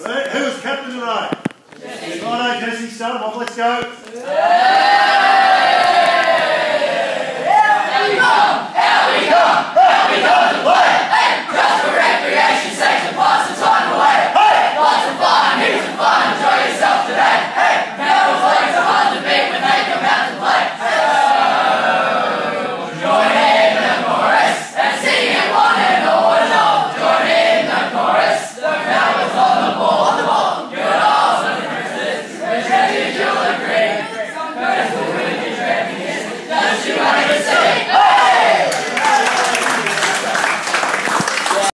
Who was captain tonight? Jesse. Righto, Jesse, start them off. Let's go.